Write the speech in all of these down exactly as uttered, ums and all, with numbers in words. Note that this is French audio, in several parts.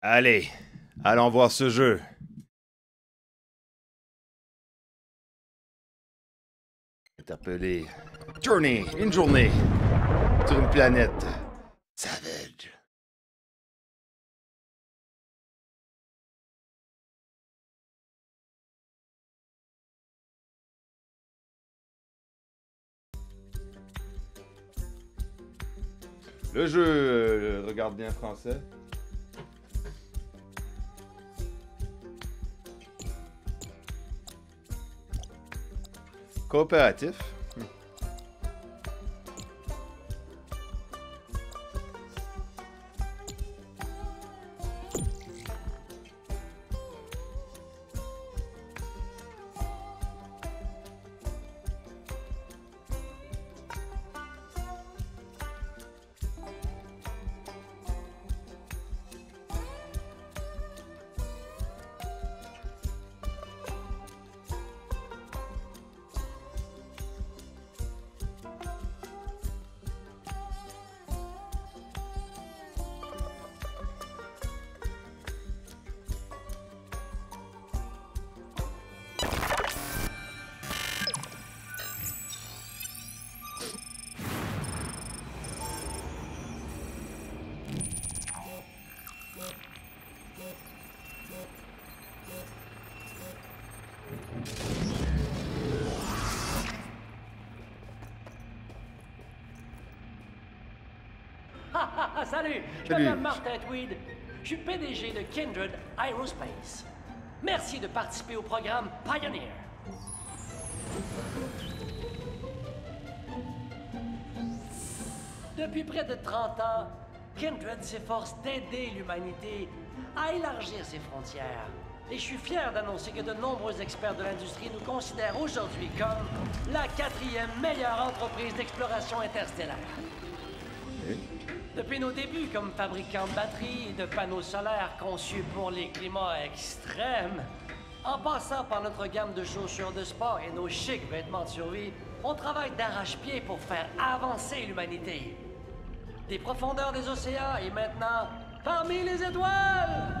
Allez, allons voir ce jeu. C'est appelé Journey, une journée sur une planète savage. Le jeu, euh, regarde bien français. Coopératif. Hmm. Salut, je Salut. m'appelle Martin Tweed. Je suis P D G de Kindred Aerospace. Merci de participer au programme Pioneer. Depuis près de trente ans, Kindred s'efforce d'aider l'humanité à élargir ses frontières. Et je suis fier d'annoncer que de nombreux experts de l'industrie nous considèrent aujourd'hui comme la quatrième meilleure entreprise d'exploration interstellaire. Depuis nos débuts comme fabricants de batteries et de panneaux solaires conçus pour les climats extrêmes, en passant par notre gamme de chaussures de sport et nos chics vêtements de survie, on travaille d'arrache-pied pour faire avancer l'humanité. Des profondeurs des océans et maintenant, parmi les étoiles!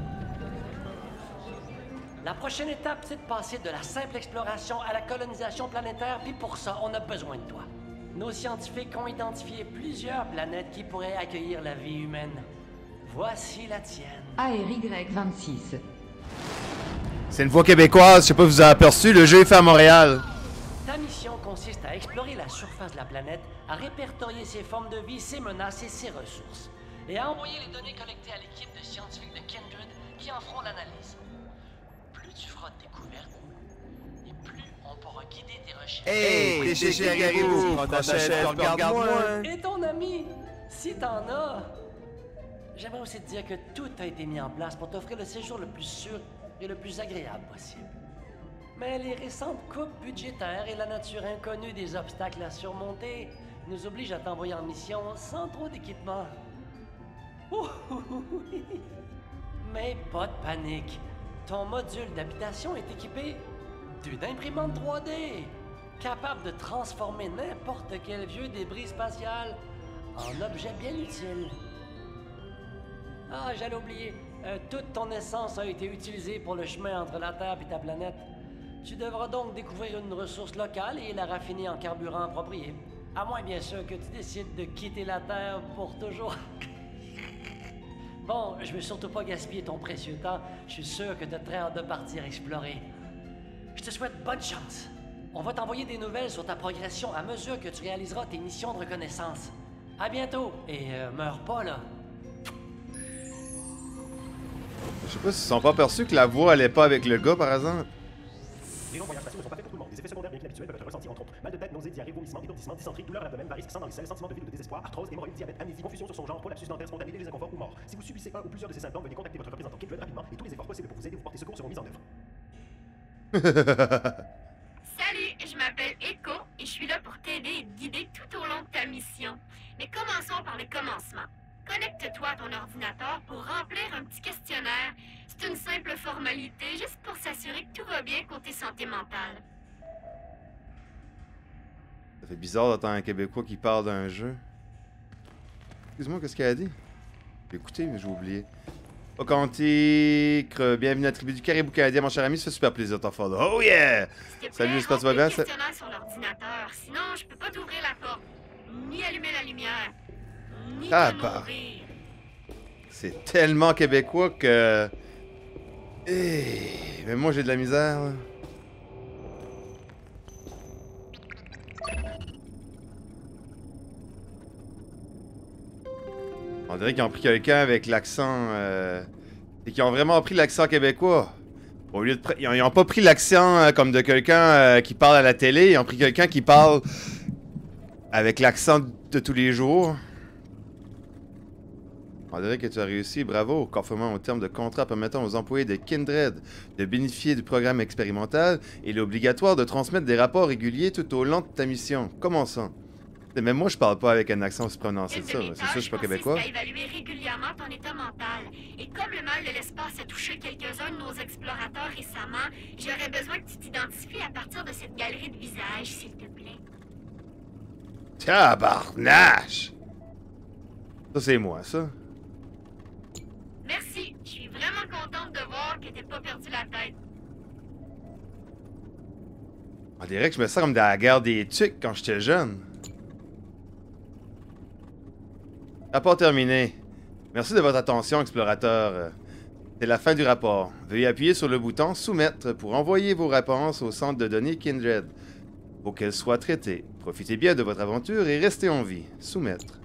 La prochaine étape, c'est de passer de la simple exploration à la colonisation planétaire, puis pour ça, on a besoin de toi. Nos scientifiques ont identifié plusieurs planètes qui pourraient accueillir la vie humaine. Voici la tienne. A R Y vingt-six. C'est une voix québécoise, je sais pas si vous avez aperçu, le jeu est fait à Montréal. Ta mission consiste à explorer la surface de la planète, à répertorier ses formes de vie, ses menaces et ses ressources, et à envoyer les données collectées à l'équipe de scientifiques de Kindred qui en feront l'analyse. Plus tu feras de découvertes, et plus on pourra guider tes recherches. Hey, t'es chez Caribou, on t'achète, regarde-moi. Et ton ami, si t'en as, j'aimerais aussi te dire que tout a été mis en place pour t'offrir le séjour le plus sûr et le plus agréable possible. Mais les récentes coupes budgétaires et la nature inconnue des obstacles à surmonter nous obligent à t'envoyer en mission sans trop d'équipement. Ouh, mais pas de panique. Ton module d'habitation est équipé d'une imprimante trois D, capable de transformer n'importe quel vieux débris spatial en objet bien utile. Ah, j'allais oublier. Euh, toute ton essence a été utilisée pour le chemin entre la Terre et ta planète. Tu devras donc découvrir une ressource locale et la raffiner en carburant approprié. À moins, bien sûr, que tu décides de quitter la Terre pour toujours. Bon, je veux surtout pas gaspiller ton précieux temps. Je suis sûr que tu as très hâte de partir explorer. Je te souhaite bonne chance. On va t'envoyer des nouvelles sur ta progression à mesure que tu réaliseras tes missions de reconnaissance. À bientôt, et euh, meurs pas, là. Je sais pas s'ils sont pas aperçus que la voix allait pas avec le gars, par exemple. Les longs voyages spatiaux ne sont pas faits pour tout le monde. Les effets secondaires bien qu'inhabituels peuvent être ressentis entre autres mal de tête, nausées, diarrhée, vomissements, étourdissements, dysenterie, douleurs à l'abdomen, varices, sang dans les selles, sentiments de vide ou de désespoir, arthrose, hémorroïdes, diabète, amnésie, confusion sur son genre, prolapsus dentaire spontané, des inconforts ou mort. Si vous subissez un ou plusieurs de ces symptômes, veuillez contacter votre représentant Kindred rapidement et tous les efforts possibles pour vous aider ou porter secours seront mis en œuvre. Salut, je m'appelle Echo et je suis là pour t'aider et te guider tout au long de ta mission. Mais commençons par le commencement. Connecte-toi à ton ordinateur pour remplir un petit questionnaire. C'est une simple formalité, juste pour s'assurer que tout va bien côté santé mentale. Ça fait bizarre d'entendre un Québécois qui parle d'un jeu. Excuse-moi, qu'est-ce qu'elle a dit? J'ai écouté, mais j'ai oublié. Au Canticre, bienvenue à la tribu du Caribou canadien, mon cher ami, ça fait super plaisir de t'en follow. Oh yeah! S'il te Salut, plaît, j'espère que tu remplis vas le bien. ça- questionnaire sur l'ordinateur, sinon je peux pas t'ouvrir la porte, ni allumer la lumière, ni Ah, te bah. nourrir. C'est tellement québécois que... Eh, mais moi j'ai de la misère, là. On dirait qu'ils ont pris quelqu'un avec l'accent... Euh... Et qu'ils ont vraiment pris l'accent québécois. Au lieu de... pre- Ils ont, ils ont pas pris l'accent euh, comme de quelqu'un euh, qui parle à la télé. Ils ont pris quelqu'un qui parle avec l'accent de tous les jours. On dirait que tu as réussi. Bravo. Conformément au terme de contrat permettant aux employés de Kindred de bénéficier du programme expérimental, il est obligatoire de transmettre des rapports réguliers tout au long de ta mission. Comment ça? Même moi, je parle pas avec un accent aussi prononcé Une de de ça. mes C'est ça, je tâches suis pas consiste québécois. à évaluer régulièrement ton état mental. Et comme le mal de l'espace a touché quelques-uns de nos explorateurs récemment, j'aurais besoin que tu t'identifies à partir de cette galerie de visages, s'il te plaît. Tabarnache! Ça, c'est moi, ça. Merci, je suis vraiment contente de voir que t'as pas perdu la tête. On dirait que je me sens comme dans la guerre des tucs quand j'étais jeune. Rapport terminé. Merci de votre attention, explorateur. C'est la fin du rapport. Veuillez appuyer sur le bouton « Soumettre » pour envoyer vos réponses au centre de données Kindred. Pour qu'elles soient traitées. Profitez bien de votre aventure et restez en vie. Soumettre.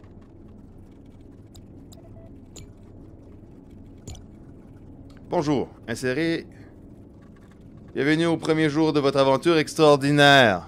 Bonjour. Insérez... Bienvenue au premier jour de votre aventure extraordinaire.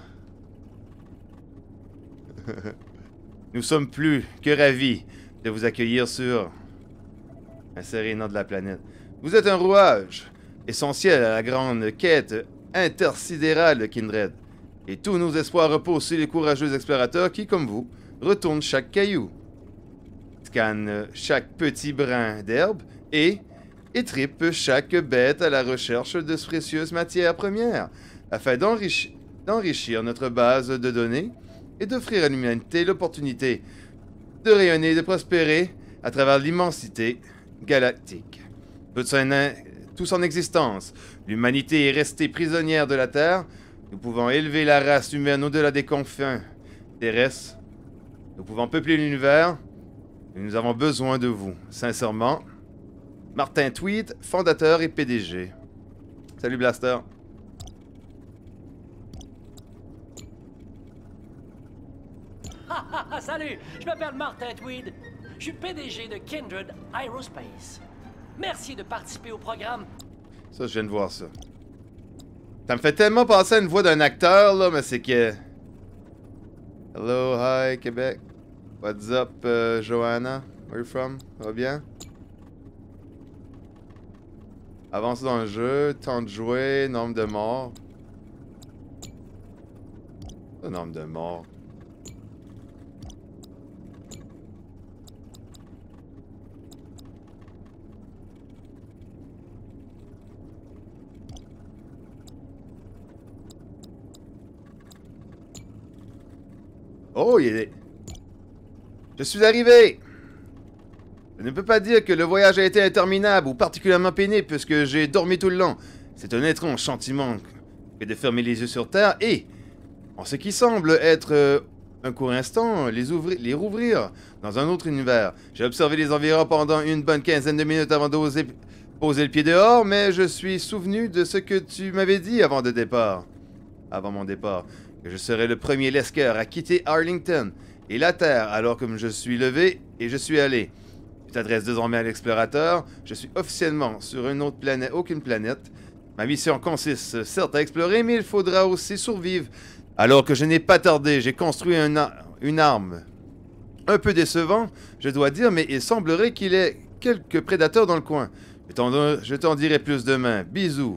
Nous sommes plus que ravis de vous accueillir sur... Insérez nom de la planète. Vous êtes un rouage essentiel à la grande quête intersidérale de Kindred. Et tous nos espoirs reposent sur les courageux explorateurs qui, comme vous, retournent chaque caillou, scannent chaque petit brin d'herbe et étripent chaque bête à la recherche de précieuses matières premières afin d'enrichir d'enrichir notre base de données et d'offrir à l'humanité l'opportunité de rayonner et de prospérer à travers l'immensité galactique. Toute son, toute son existence, l'humanité est restée prisonnière de la Terre. Nous pouvons élever la race humaine au-delà des confins terrestres. Nous pouvons peupler l'univers. Et nous avons besoin de vous. Sincèrement, Martin Tweed, fondateur et P D G. Salut Blaster. Salut, je m'appelle Martin Tweed. Je suis P D G de Kindred Aerospace. Merci de participer au programme. Ça, je viens de voir ça. Ça me fait tellement penser à une voix d'un acteur, là, mais c'est que... Hello, hi, Québec. What's up, uh, Joanna? Where you from? Ça va bien? Avancez dans le jeu, temps de jouer, nombre de morts. Le nombre de morts. Oh, il est... Je suis arrivé! Je ne peux pas dire que le voyage a été interminable ou particulièrement pénible puisque j'ai dormi tout le long. C'est un étrange sentiment que de fermer les yeux sur Terre et, en ce qui semble être euh, un court instant, les, ouvrir, les rouvrir dans un autre univers. J'ai observé les environs pendant une bonne quinzaine de minutes avant d'oser poser le pied dehors, mais je suis souvenu de ce que tu m'avais dit avant de départ. Avant mon départ. Que je serais le premier lesqueur à quitter Arlington et la Terre alors que je suis levé et je suis allé. Tu t'adresses désormais à l'explorateur. Je suis officiellement sur une autre planète, aucune planète. Ma mission consiste certes à explorer, mais il faudra aussi survivre. Alors que je n'ai pas tardé, j'ai construit un ar une arme. Un peu décevant, je dois dire, mais il semblerait qu'il y ait quelques prédateurs dans le coin. Je t'en dirai plus demain. Bisous.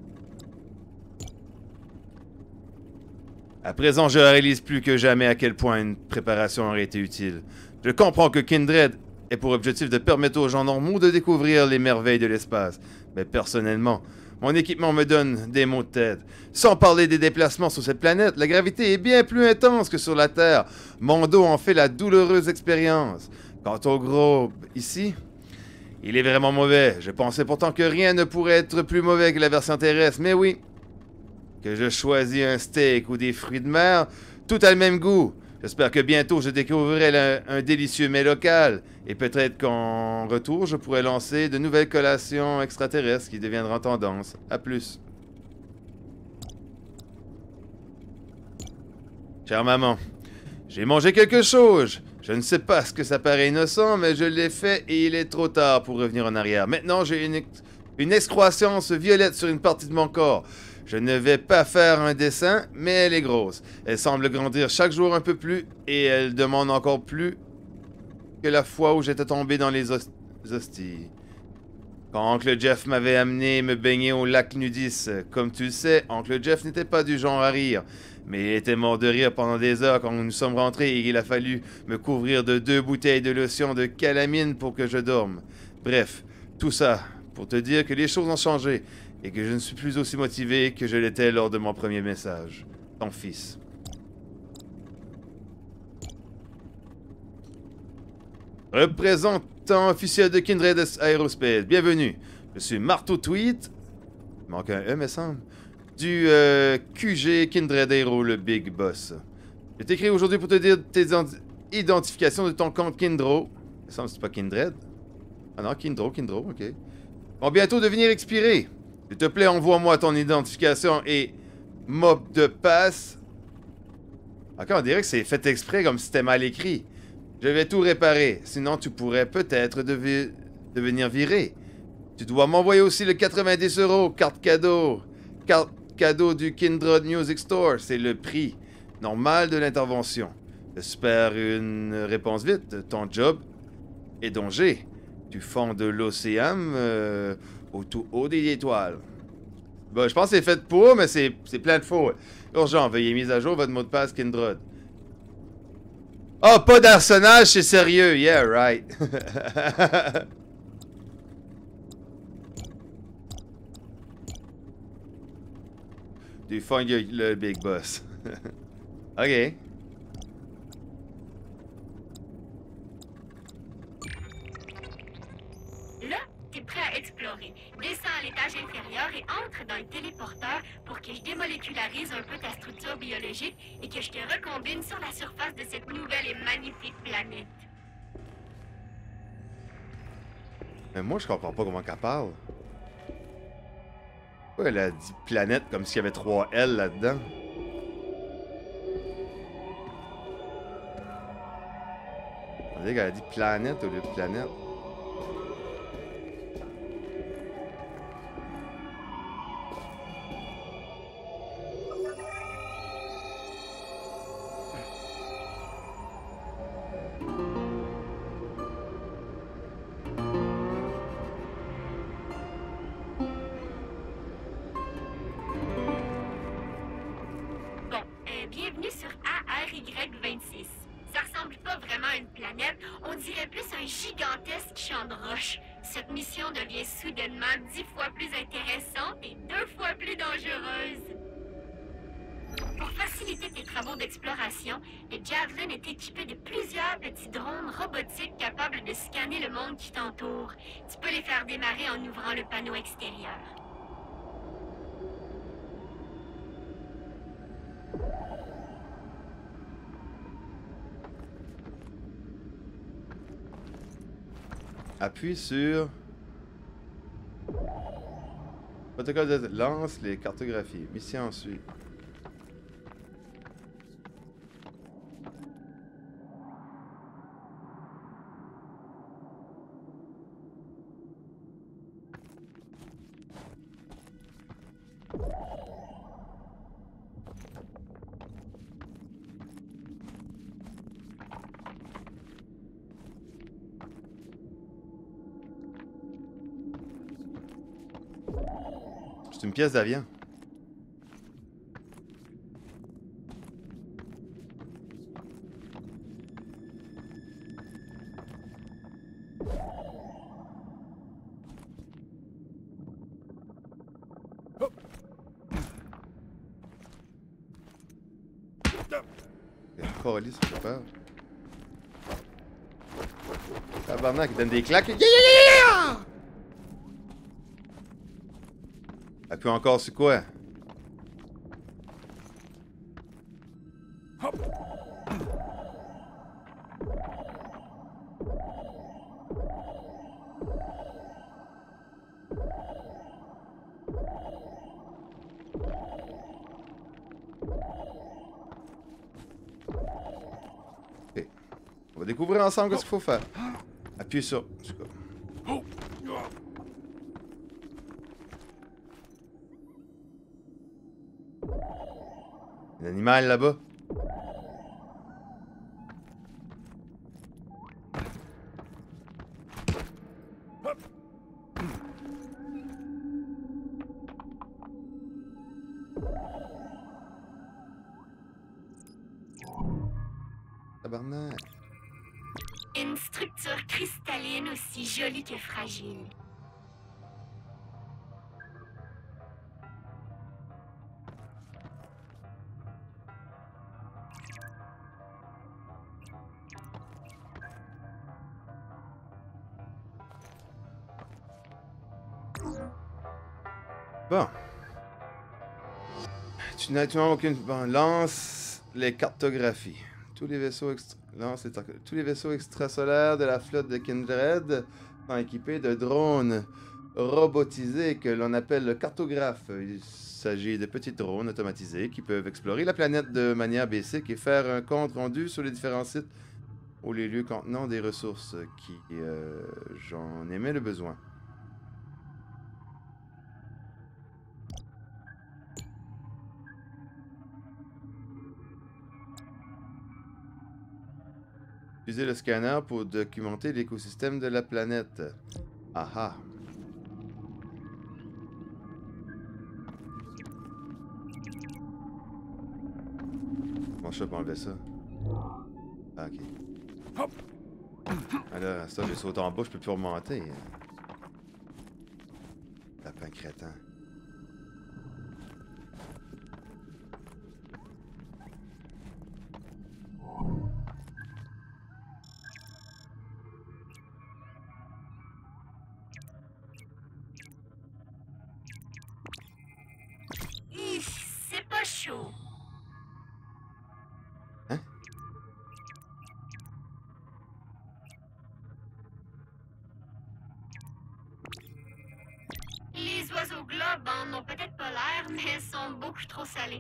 À présent, je réalise plus que jamais à quel point une préparation aurait été utile. Je comprends que Kindred ait pour objectif de permettre aux gens normaux de découvrir les merveilles de l'espace. Mais personnellement, mon équipement me donne des maux de tête. Sans parler des déplacements sur cette planète, la gravité est bien plus intense que sur la Terre. Mon dos en fait la douloureuse expérience. Quant au gros ici, Il est vraiment mauvais. Je pensais pourtant que rien ne pourrait être plus mauvais que la version terrestre, mais oui. Que je choisis un steak ou des fruits de mer, tout a le même goût. J'espère que bientôt je découvrirai la- un délicieux mets local. Et peut-être qu'en retour, je pourrai lancer de nouvelles collations extraterrestres qui deviendront tendance. À plus. Chère maman, j'ai mangé quelque chose. Je ne sais pas ce que ça paraît innocent, mais je l'ai fait et il est trop tard pour revenir en arrière. Maintenant, j'ai une, ex- une excroissance violette sur une partie de mon corps. Je ne vais pas faire un dessin, mais elle est grosse. Elle semble grandir chaque jour un peu plus et elle demande encore plus que la fois où j'étais tombé dans les hos- hosties. Quand Oncle Jeff m'avait amené me baigner au lac nudis, comme tu le sais, Oncle Jeff n'était pas du genre à rire. Mais il était mort de rire pendant des heures quand nous sommes rentrés et il a fallu me couvrir de deux bouteilles de lotion de calamine pour que je dorme. Bref, tout ça pour te dire que les choses ont changé et que je ne suis plus aussi motivé que je l'étais lors de mon premier message. Ton fils. Représentant officiel de Kindred Aerospace, bienvenue. Je suis Marteau Tweet. Il manque un E, me semble. Du euh, Q G Kindred Aero, le Big Boss. Je t'écris aujourd'hui pour te dire tes identifications de ton compte Kindro. Il me semble que c'est pas Kindred. Ah non, Kindro, Kindro, ok. Vont bientôt devenir expirés. S'il te plaît, envoie-moi ton identification et mot de passe. Encore, on dirait que c'est fait exprès comme si c'était mal écrit. Je vais tout réparer, sinon tu pourrais peut-être devi- devenir viré. Tu dois m'envoyer aussi le quatre-vingt-dix euros, carte cadeau. Carte cadeau du Kindred Music Store, c'est le prix normal de l'intervention. J'espère une réponse vite. Ton job est danger. Du fond de l'océan euh, au tout haut des étoiles. Bon, je pense que c'est fait pour, mais c'est c'est plein de faux. Urgent, veuillez mise à jour votre mot de passe Kindred. Oh, pas d'arsenal, c'est sérieux. Yeah, right. Du fond, il y a le Big Boss. Ok. Là, t'es prêt à explorer. Descends à l'étage inférieur et entre dans le téléporteur pour que je démolécularise un peu ta structure biologique et que je te recombine sur la surface de cette nouvelle et magnifique planète. Mais moi, je comprends pas comment qu'elle parle. Pourquoi elle a dit planète comme s'il y avait trois L là-dedans? On dirait qu'elle a dit planète au lieu de planète. Bon, euh, bienvenue sur A R Y vingt-six. Ça ressemble pas vraiment à une planète, on dirait plus un gigantesque champ de roche. Cette mission devient soudainement dix fois plus intéressante et deux fois plus dangereuse. Pour faciliter tes travaux d'exploration, le Javelin est équipé de plusieurs petits drones robotiques capables de scanner le monde qui t'entoure. Tu peux les faire démarrer en ouvrant le panneau extérieur. Appuie sur... Protocole de... Lance les cartographies. Mission ensuite. C'est une pièce d'avion. Coralie, ça fait peur. Tabarnak, il donne des claques. Yeah, yeah, yeah, yeah! Appuie encore sur quoi? Ok. On va découvrir ensemble ce qu'il faut faire. Appuie sur. Un animal là-bas. Tabarnak. Une structure cristalline aussi jolie que fragile. Bon. Tu n'as tu n'as aucune... Bon, lance les cartographies. Tous les vaisseaux extra... lance les... Tous les vaisseaux extrasolaires de la flotte de Kindred sont équipés de drones robotisés que l'on appelle le cartographe. Il s'agit de petits drones automatisés qui peuvent explorer la planète de manière basique et faire un compte rendu sur les différents sites ou les lieux contenant des ressources qui euh, j'en aimais le besoin. Utilisez le scanner pour documenter l'écosystème de la planète. Ah ah. Comment je fais pour enlever ça? Ah, ok. Ah là, ça, j'ai sauté en bas, je peux plus remonter. Lapin crétin. C'est pas chaud. Hein? Les oiseaux globes en ont peut-être pas l'air, mais sont beaucoup trop salés.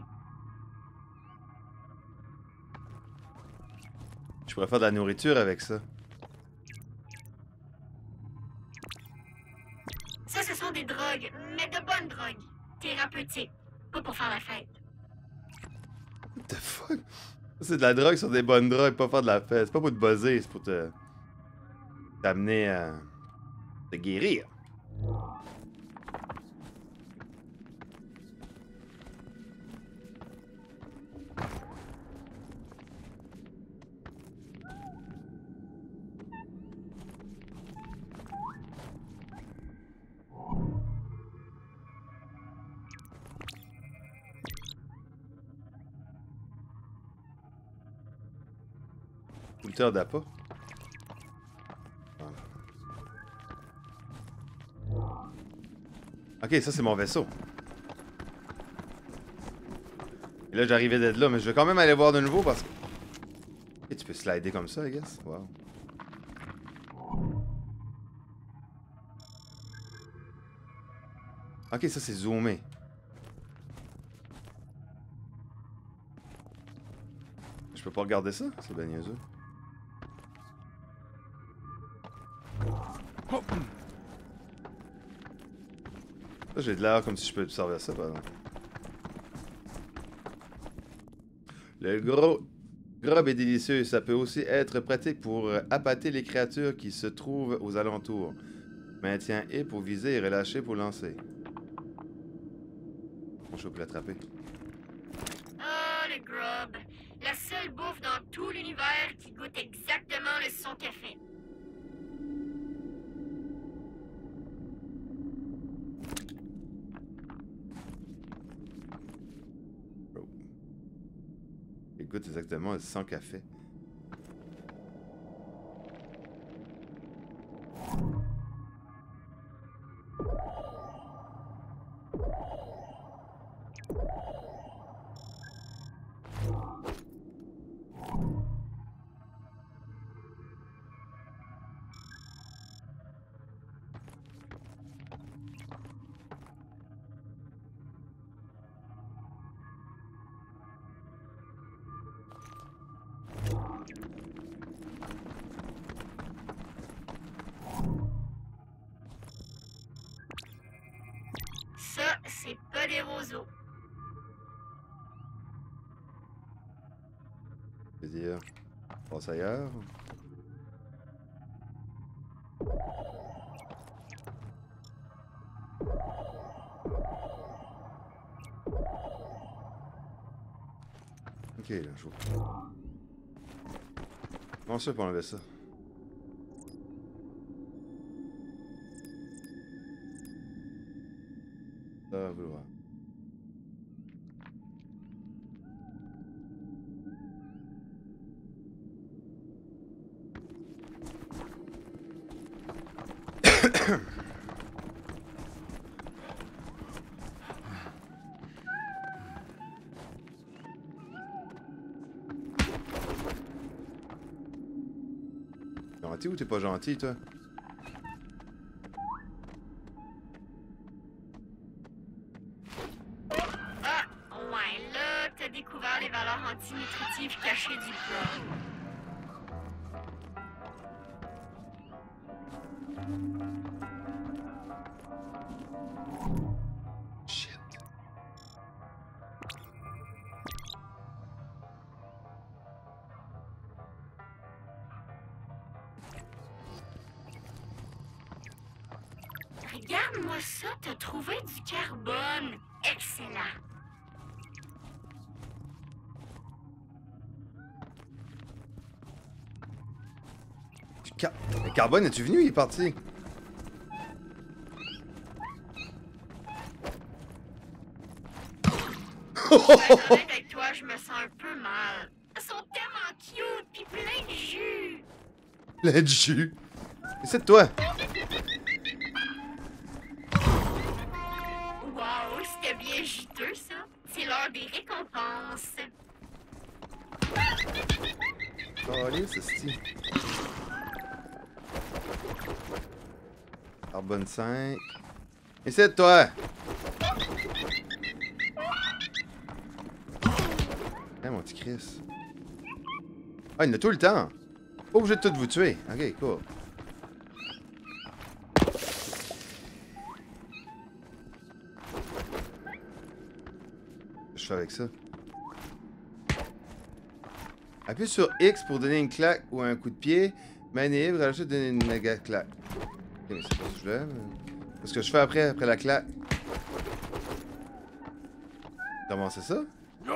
Je pourrais faire de la nourriture avec ça. Ça, ce sont des drogues, mais de bonnes drogues. Thérapeutiques, pas pour faire la fête. What the fuck? C'est de la drogue sur des bonnes drogues, pas faire de la fête. C'est pas pour te buzzer, c'est pour te... t'amener à... te guérir. Culteur d'appât. Ok, ça c'est mon vaisseau. Et là j'arrivais d'être là, mais je vais quand même aller voir de nouveau parce que... Et tu peux slider comme ça, I guess. Wow. Ok, ça c'est zoomé. Je peux pas regarder ça? C'est bien niaiseux. Là, j'ai de l'air comme si je peux observer ça, par exemple. Le gros grub est délicieux. Ça peut aussi être pratique pour appâter les créatures qui se trouvent aux alentours. Maintien E pour viser et relâcher pour lancer. Bon, je peux l'attraper. Oh, le grub. La seule bouffe dans tout l'univers qui goûte exactement le son qu'elle fait. Il goûte exactement le son qu'elle fait. des roseaux. Je veux dire, on passe ailleurs. Ok, là, je vois. Comment ça pour enlever ça? Ça, vous le voir. Gentil ou t'es pas gentil, toi? Ah, ouais, là, t'as découvert les valeurs antinutritives cachées du plat. Shit. Regarde-moi ça, t'as trouvé du carbone. Excellent. Du car... Le carbone, es-tu venu? Il est parti. Je vais être honnête avec toi, je me sens un peu mal. Ils sont tellement cute pis plein de jus. Plein de jus. Et c'est de toi. Wow, c'était bien juteux, ça. C'est l'heure des récompenses. Oh, allez, c'est style. Carbone cinq. Et c'est de toi. Hey, mon petit Chris. Ah, il en a tout le temps. Pas obligé de tout vous tuer. Ok, cool. Qu'est-ce que je fais avec ça? Appuie sur X pour donner une claque ou un coup de pied. Manip, rajoute donner une méga claque. Ok, mais c'est pas ce que je voulais. Qu'est-ce que je fais après, après la claque? Comment c'est ça?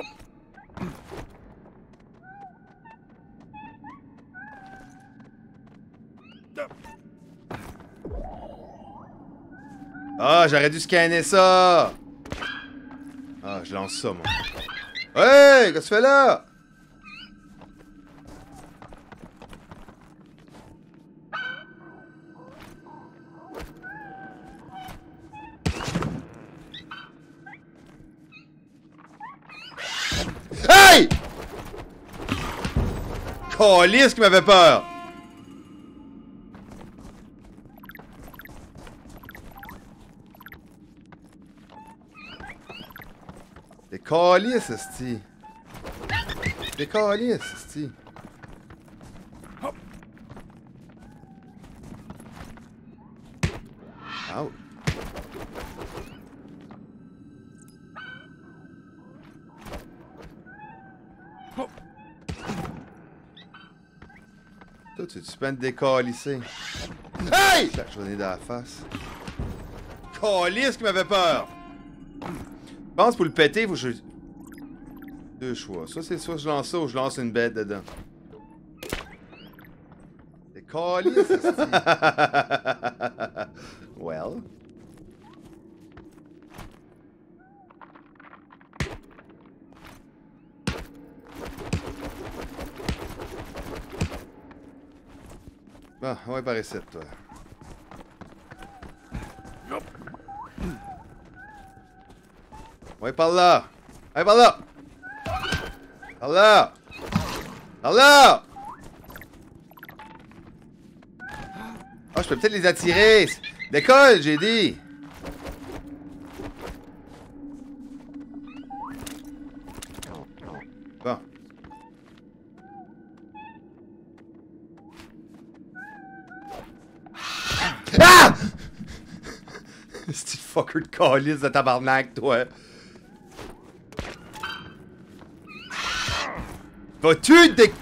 Ah, j'aurais dû scanner ça! Ah, je lance ça, moi. Hey! Qu'est-ce que tu fais là? Hey! Calisse qui m'avait peur! Des calices, esti. Des calices, esti. Out. Toi, tu te peux te décalisser. Hey! Chaque journée dans la face. Calice qui m'avait peur! Je pense pour le péter, faut que je... Deux choix. Ça, c'est soit je lance ça ou je lance une bête dedans. C'est calice, esti. Well. Bon, on va par ici, toi. Ouais, par là! Ouais, par là! Par là! Par là! Ah, je peux peut-être les attirer! Décolle, j'ai dit! Bon. Ah! C'est fucker de calice de tabarnak, toi! Vas-tu te...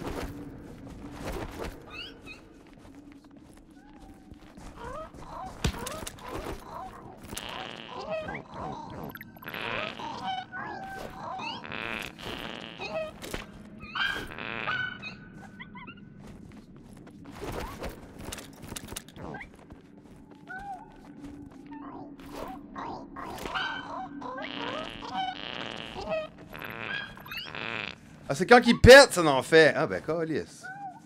Ah, c'est quand qu'il pète, ça n'en fait. Ah, ben, câlisse.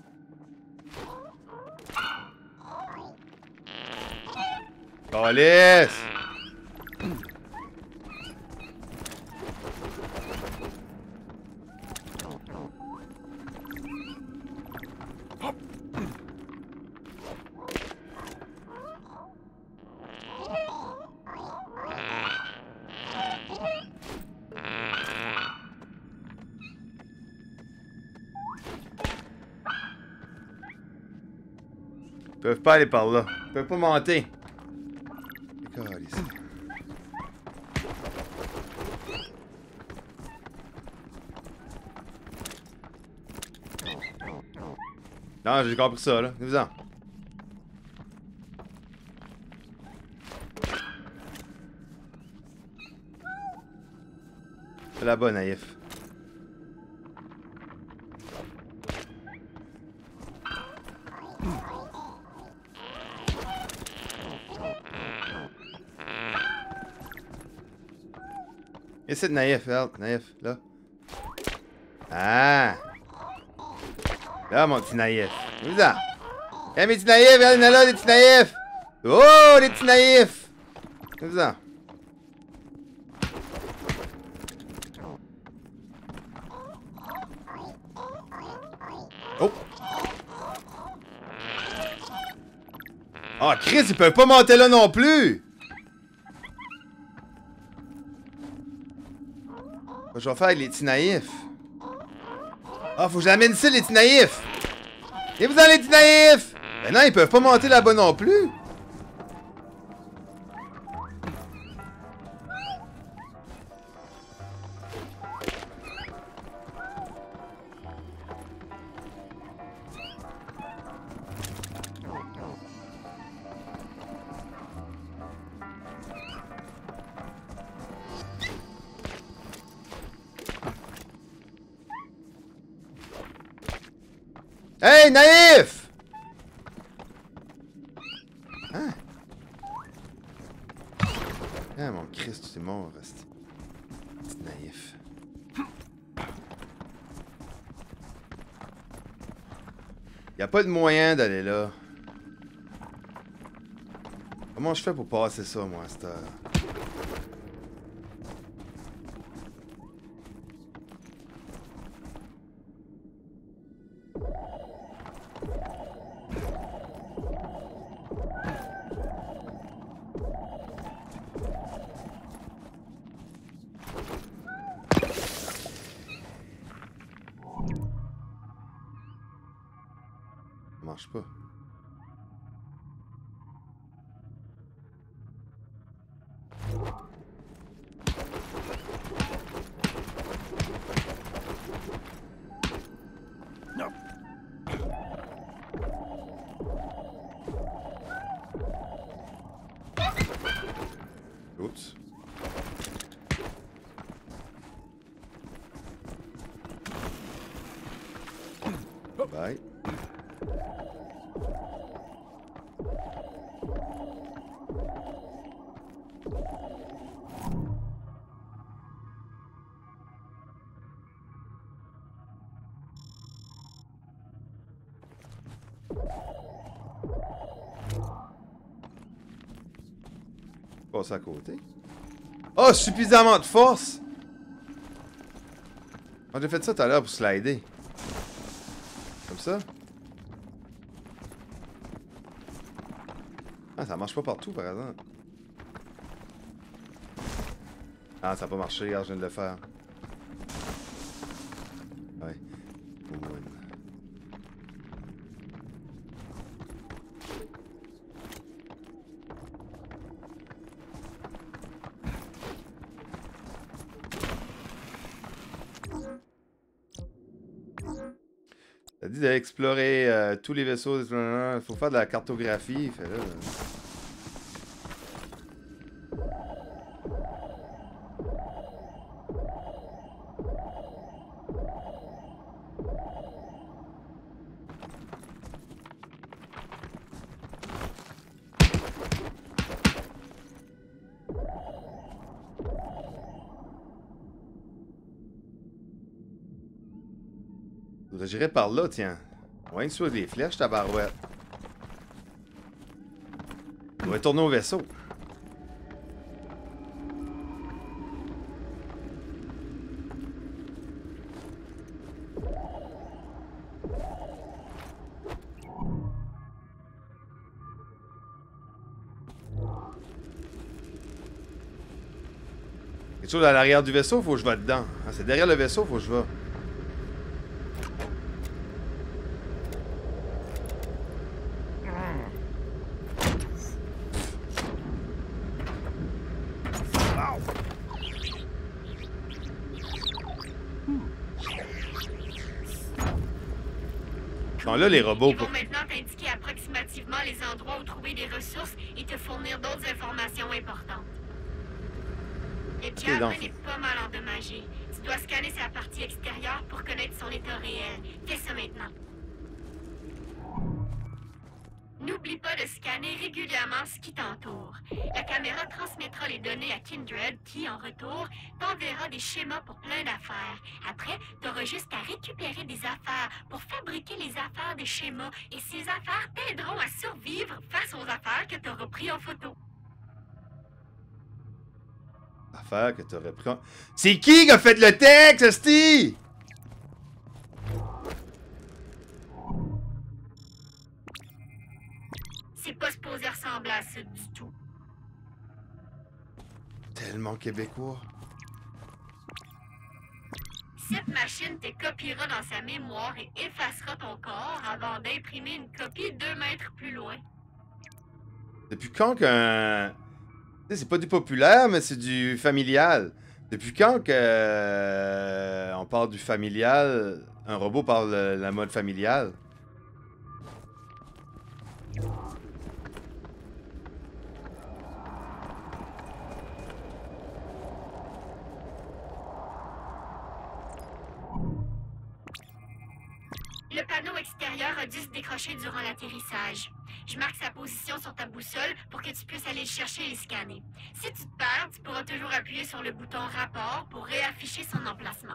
Câlisse! Ils peuvent pas aller par là. Ils peuvent pas monter. Câlisse. Non, j'ai compris ça, là. Venez-vous-en. C'est là-bas, naïf. Et c'est naïf, regarde, naïf, là. Ah! Là, mon petit naïf. Venez-vous-en. Eh, mes petits naïfs, regarde, il y en a là, des petits naïfs! Oh, des petits naïfs! Venez-vous-en. Oh! Ah, Chris, ils peuvent pas monter là non plus! Je vais faire avec les petits naïfs. Ah, faut que j'amène ici les petits naïfs! Et vous en les petits naïfs! Ben non, ils peuvent pas monter là-bas non plus! Hey, naïf! Hein? Ah, mon Christ, c'est mort, reste. Petit naïf. Y a pas de moyen d'aller là. Comment je fais pour passer ça, moi, à cette heure? Ça marche pas. Non. Oups. Bye. Passer à côté. Oh, suffisamment de force! Oh, j'ai fait ça tout à l'heure pour slider. Comme ça. Ah, ça marche pas partout, par exemple. Ah, ça a pas marché, regarde, je viens de le faire. Ouais. Bon, ouais. dit d'explorer euh, tous les vaisseaux. Il faut faire de la cartographie. Fait là, là. J'irai par là, tiens. Ouais, sur des flèches, tabarouette. On va tourner au vaisseau. Quelque chose à l'arrière du vaisseau, faut que je vais dedans. Ah, c'est derrière le vaisseau, faut que je vais. Bon, là, les robots... Ils vont maintenant t'indiquer approximativement les endroits où trouver des ressources et te fournir d'autres informations importantes. Le Javelin est pas mal endommagé. Tu dois scanner sa partie extérieure pour connaître son état réel. Fais ça maintenant. N'oublie pas de scanner régulièrement ce qui t'entoure. La caméra transmettra les données à Kindred qui, en retour, t'enverra des schémas pour plein d'affaires. Après, t'auras juste à récupérer des affaires pour fabriquer les affaires des schémas et ces affaires t'aideront à survivre face aux affaires que t'auras pris en photo. Affaires que t'aurais pris en... C'est qui qui a fait le texte, Esti? C'est pas supposé ressembler à ça du tout. Tellement québécois. Cette machine te copiera dans sa mémoire et effacera ton corps avant d'imprimer une copie deux mètres plus loin. Depuis quand qu'un... Tu sais, c'est pas du populaire, mais c'est du familial. Depuis quand que... euh, on parle du familial, un robot parle de la mode familiale? Le panneau extérieur a dû se décrocher durant l'atterrissage. Je marque sa position sur ta boussole pour que tu puisses aller le chercher et le scanner. Si tu te perds, tu pourras toujours appuyer sur le bouton rapport pour réafficher son emplacement.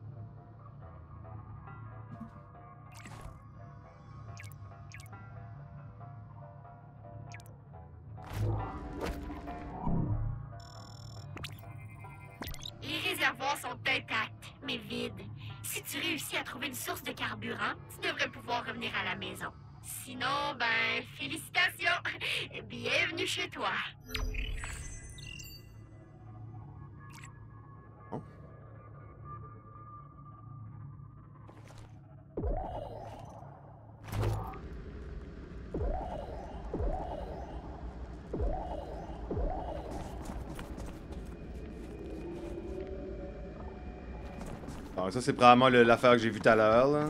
Les réservoirs sont intacts, mais vides. Si tu réussis à trouver une source de carburant, tu devrais pouvoir revenir à la maison. Sinon, ben, félicitations! Bienvenue chez toi! Oh. Donc ça, c'est probablement l'affaire que j'ai vue tout à l'heure, là.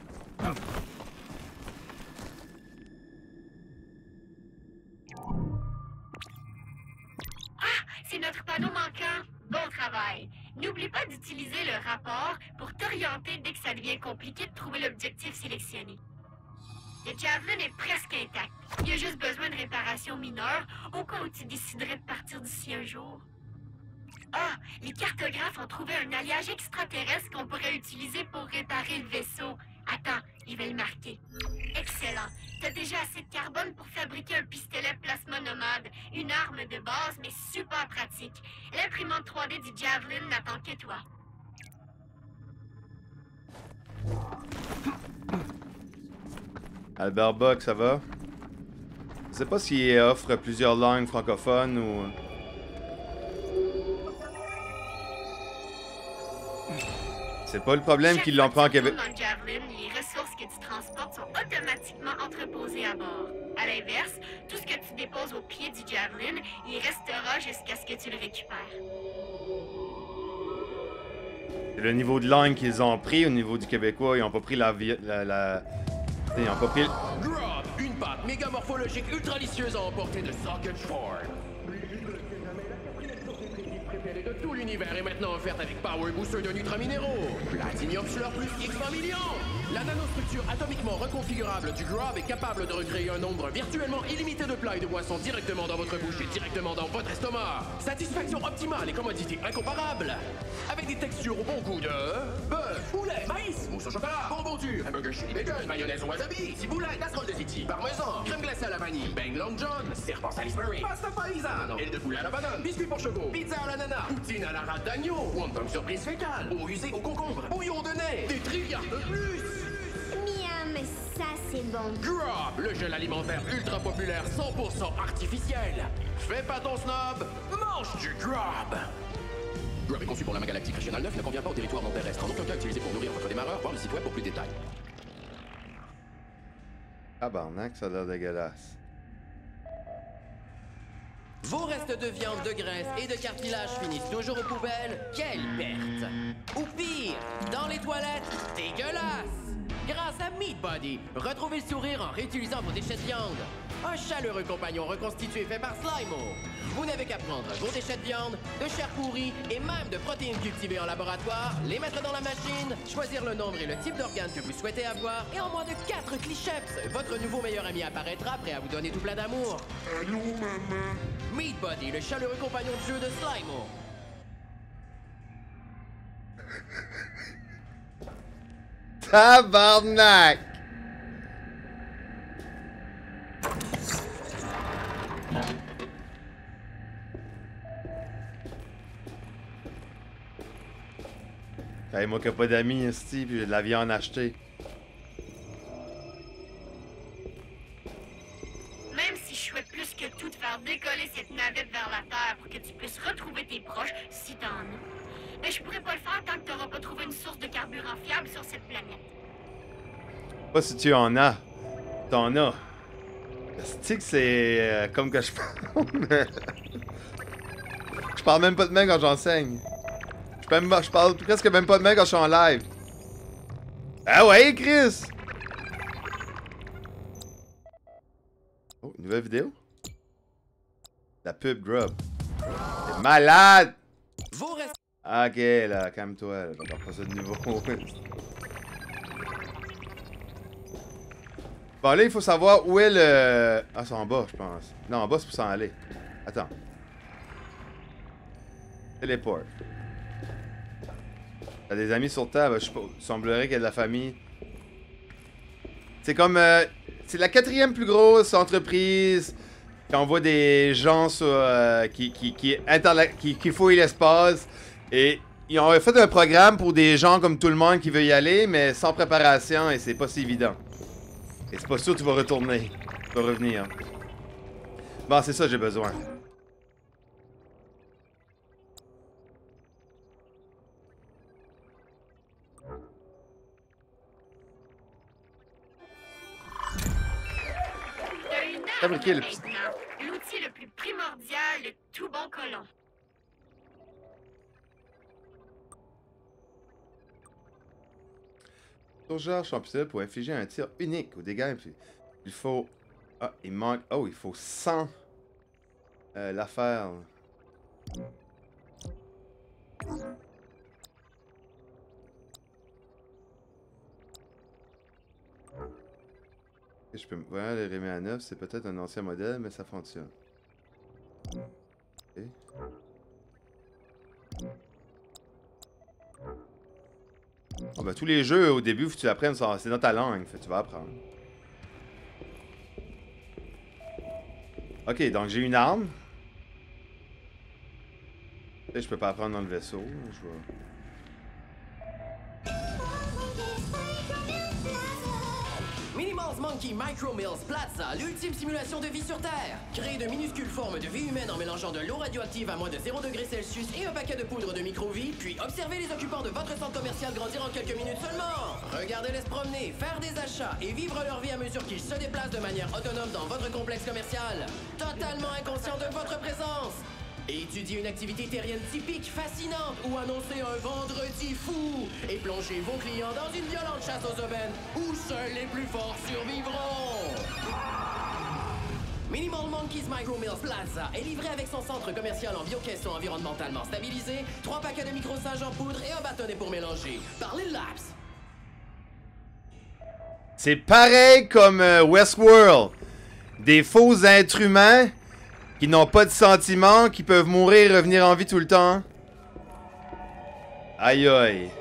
C'est notre panneau manquant. Bon travail. N'oublie pas d'utiliser le rapport pour t'orienter dès que ça devient compliqué de trouver l'objectif sélectionné. Le Javelin est presque intact. Il y a juste besoin de réparations mineures au cas où tu déciderais de partir d'ici un jour. Ah, les cartographes ont trouvé un alliage extraterrestre qu'on pourrait utiliser pour réparer le vaisseau. Attends, je vais le marquer. Excellent. T'as déjà assez de carbone pour fabriquer un pistolet plasma nomade, une arme de base, mais super pratique. L'imprimante trois D du Javelin n'attend que toi. Albert Buck, ça va? Je sais pas s'il offre plusieurs langues francophones ou... C'est pas le problème qu'ils l'ont pris en Québec. Dans le Javelin, les ressources que tu transportes sont automatiquement entreposées à bord. À l'inverse, tout ce que tu déposes au pied du Javelin, il restera jusqu'à ce que tu le récupères. Le niveau de langue qu'ils ont pris au niveau du québécois, ils ont pas pris la... la, la... Ils ont pas pris... Grub, une pâte mégamorphologique ultralicieuse à emporter de Socket Ford. Préférée de tout l'univers est maintenant offerte avec Power Booster de Nutraminéraux. Platinum Slur plus X vingt millions. La nanostructure atomiquement reconfigurable du Grub est capable de recréer un nombre virtuellement illimité de plats et de boissons directement dans votre bouche et directement dans votre estomac. Satisfaction optimale et commodité incomparable. Avec des textures au bon goût de bœuf, poulet, maïs, mousse au chocolat, bonbon dur, hamburger chili bacon, mayonnaise au wasabi, ciboulette, casserole de City, parmesan, crème glacée à la vanille, bang long john, serpent Salisbury, pasta paisano, aile de poulet à la banane, biscuit pour chevaux, pizza à l'ananas, poutine à la rate d'agneau, wonton surprise fécale, eau usée au concombre, bouillon de nez, des trilliards de plus. Miam, ça c'est bon. Grub, le gel alimentaire ultra populaire cent pour cent artificiel. Fais pas ton snob, mange du Grub. Grub est conçu pour la Galactique Régionale neuf, ne convient pas au territoire non terrestre. En aucun cas utilisé pour nourrir votre démarreur. Voir le site web pour plus de détails. Tabarnak, ça a l'air dégueulasse. Vos restes de viande, de graisse et de cartilage finissent toujours aux poubelles. Quelle perte! Ou pire, dans les toilettes, dégueulasse! Grâce à Meat Body, retrouvez le sourire en réutilisant vos déchets de viande. Un chaleureux compagnon reconstitué fait par Slimo. Vous n'avez qu'à prendre vos déchets de viande, de chair pourrie et même de protéines cultivées en laboratoire, les mettre dans la machine, choisir le nombre et le type d'organe que vous souhaitez avoir, et en moins de quatre clicheps, votre nouveau meilleur ami apparaîtra prêt à vous donner tout plein d'amour. Allô, maman. Meat Body, le chaleureux compagnon de jeu de Slimo. Tabarnak! Hey, moi qui n'ai pas d'amis ici, puis j'ai de la viande achetée. Même si je souhaite plus que tout de faire décoller cette navette vers la Terre pour que tu puisses retrouver tes proches, si t'en as. Mais je pourrais pas le faire tant que t'auras pas trouvé une source de carburant fiable sur cette planète. Pas si tu en as. T'en as. C'est que c'est euh, comme que je parle. Je parle même pas de main quand j'enseigne. Je, même, je parle presque même pas de main quand je suis en live. Ah ouais, Chris! Oh, une nouvelle vidéo? La pub Grub. T'es malade! Vos restes... Ok, là, calme-toi, là, je vais pas ça de nouveau. Bon, là, il faut savoir où est le... Ah, c'est en bas, je pense. Non, en bas, c'est pour s'en aller. Attends. Téléport. T'as des amis sur Terre, je semblerait qu'il y a de la famille. C'est comme... Euh, c'est la quatrième plus grosse entreprise qui envoie des gens sur, euh, qui, qui, qui, qui, qui fouillent l'espace. Et ils ont fait un programme pour des gens comme tout le monde qui veut y aller, mais sans préparation, et c'est pas si évident. Et c'est pas sûr que tu vas retourner. Tu vas revenir. Bon, c'est ça j'ai besoin. T'as une arme Fabriquer le- maintenant. L'outil le plus primordial de tout bon colon. Surcharge champignon pour infliger un tir unique aux dégâts. Il faut... Ah, il manque... Oh, il faut cent... Euh, l'affaire. Je peux... Voilà, le Rémi à neuf, c'est peut-être un ancien modèle, mais ça fonctionne. Ok. Oh, ben, tous les jeux, au début, faut que tu apprennes, c'est dans ta langue, fait, tu vas apprendre. Ok, donc j'ai une arme. Et je peux pas apprendre dans le vaisseau. Je vais... Minimals Monkey Micro Mills Plaza, l'ultime simulation de vie sur Terre. Créer de minuscules formes de vie humaine en mélangeant de l'eau radioactive à moins de zéro degré Celsius et un paquet de poudre de micro-vie, puis observez les occupants de votre centre commercial grandir en quelques minutes seulement. Regardez-les se promener, faire des achats et vivre leur vie à mesure qu'ils se déplacent de manière autonome dans votre complexe commercial. Totalement inconscient de votre présence. Étudiez une activité terrienne typique, fascinante, ou annoncez un vendredi fou. Et plongez vos clients dans une violente chasse aux aubaines, où seuls les plus forts survivront. Minimal Monkey's Micro Mills Plaza est livré avec son centre commercial en biocaisson environnementalement stabilisé, trois paquets de micro-sages en poudre et un bâtonnet pour mélanger. Par les Laps. C'est pareil comme euh, Westworld. Des faux êtres humains qui n'ont pas de sentiments, qui peuvent mourir et revenir en vie tout le temps. Aïe aïe.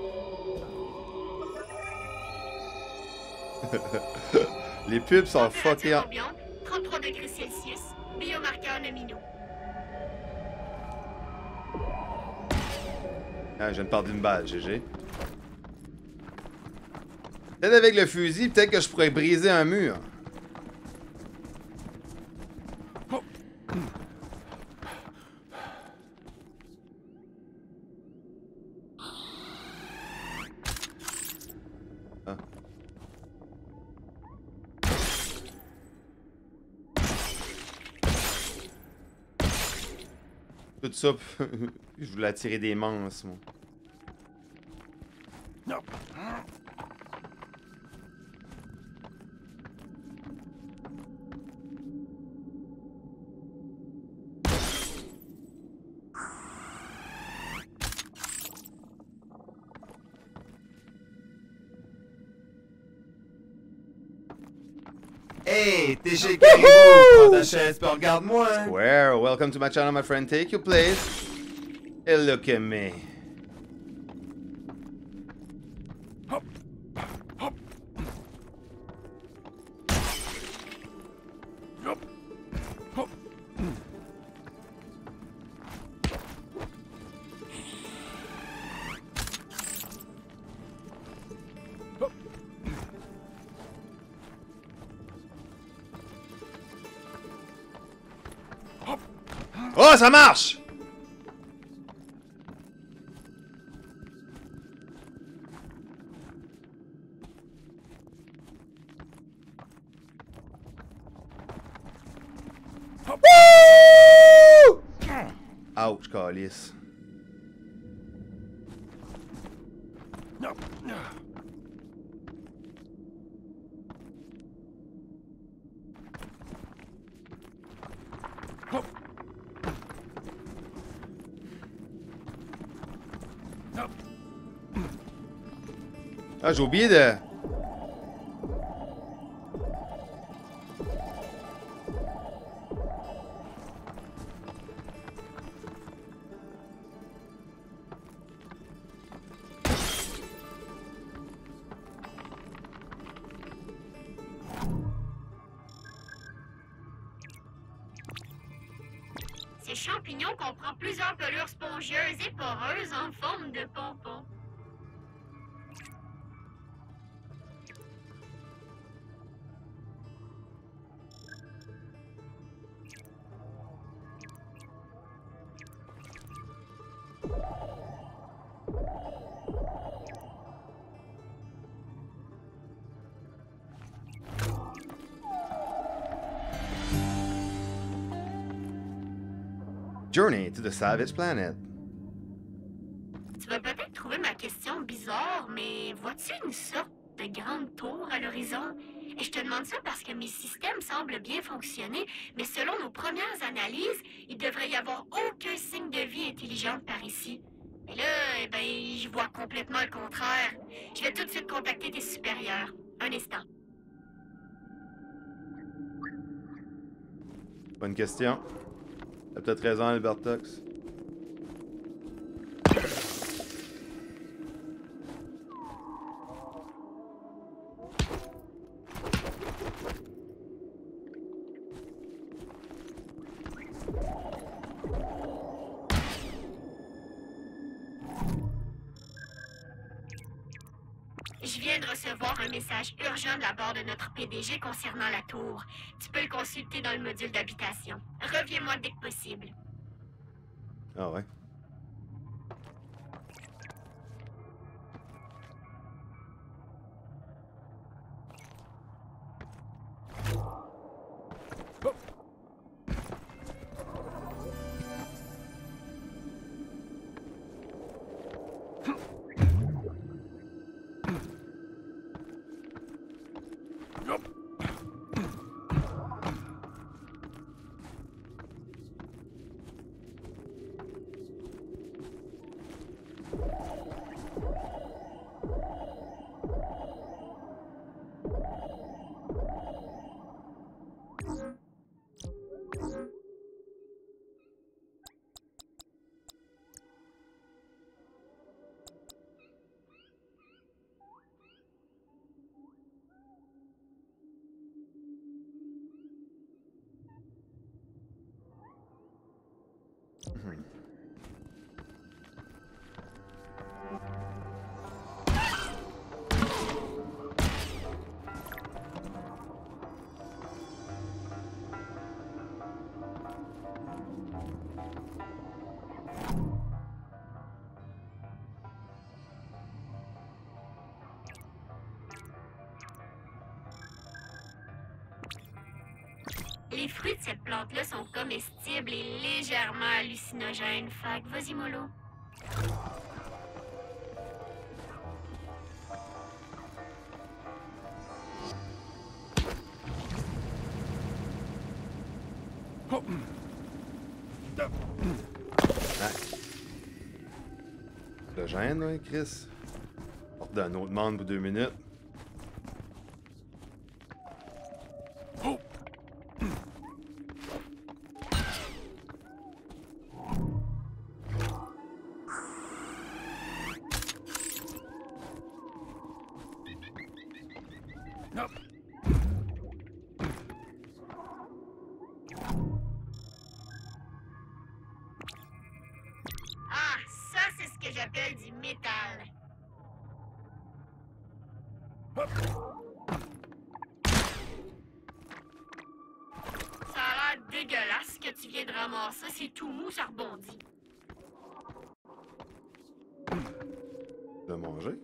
Les pubs sont fuckés. trente-trois degrés Celsius, biomarqueur nominaux. Ah, je viens de perdre une balle, G G. Peut-être avec le fusil, peut-être que je pourrais briser un mur. Ah. Tout ça, je voulais attirer des manses, moi. Non. Hey, t'es chez Caribou, prends ta chaise puis regarde-moi. Square, welcome to my channel, my friend. Take your place. And look at me. Hop, hop. Hop, hop. Oh, ça marche! Woo! Ouch, calice. Ah, j'ai oublié de... Ces champignons comprennent plusieurs pelures spongieuses et poreuses en forme de pompons. Journey to the Savage Planet. Tu vas peut-être trouver ma question bizarre, mais vois-tu une sorte de grande tour à l'horizon? Et je te demande ça parce que mes systèmes semblent bien fonctionner, mais selon nos premières analyses, il devrait y avoir aucun signe de vie intelligente par ici. Mais là, eh ben, je vois complètement le contraire. Je vais tout de suite contacter tes supérieurs. Un instant. Bonne question. T'as peut-être raison, Albertox. Je viens de recevoir un message urgent de la part de notre P D G concernant la tour. Tu peux le consulter dans le module d'habitation. Reviens-moi dès que possible. Ah ouais. Les fruits de cette plante-là sont comestibles et légèrement hallucinogènes. Fait que vas-y, mollo. Le gêne, là, Chris. Porte d'un autre monde pour deux minutes. Ah, ça, c'est ce que j'appelle du métal. Ça a l'air dégueulasse ce que tu viens de ramasser. C'est tout mou, ça rebondit. De manger.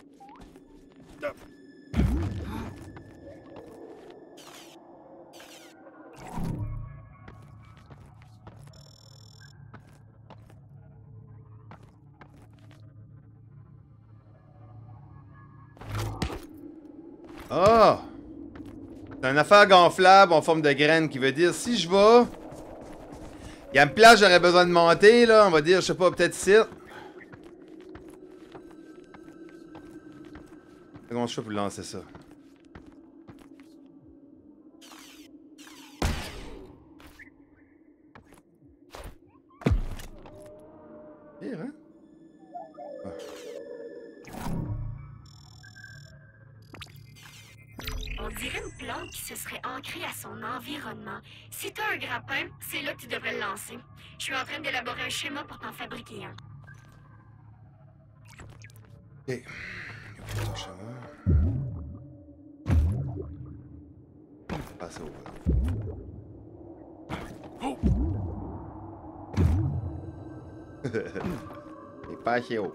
Ah! C'est une affaire gonflable en forme de graine qui veut dire si je vais. Il y a une place j'aurais besoin de monter, là. On va dire, je sais pas, peut-être ici. Comment je fais pour lancer ça? Pire, hein? Ah. On dirait une plante qui se serait ancrée à son environnement. Si t'as un grappin, c'est là que tu devrais le lancer. Je suis en train d'élaborer un schéma pour t'en fabriquer un. Ok. Ton chemin. Passe au Et pas haut.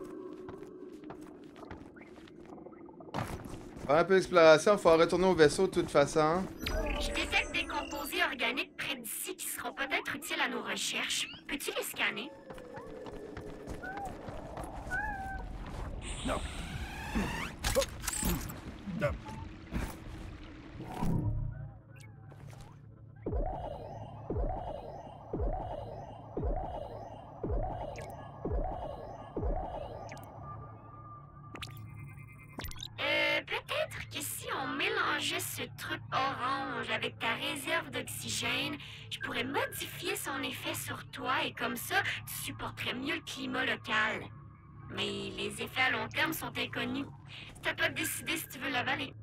Faire un peu d'exploration, il faut retourner au vaisseau de toute façon. Je détecte des composés organiques près d'ici qui seront peut-être utiles à nos recherches. Peux-tu les scanner? Non. Euh, peut-être que si on mélangeait ce truc orange avec ta réserve d'oxygène, je pourrais modifier son effet sur toi et comme ça, tu supporterais mieux le climat local. Mais les effets à long terme sont inconnus. C'est à toi de décider si tu veux l'avaler.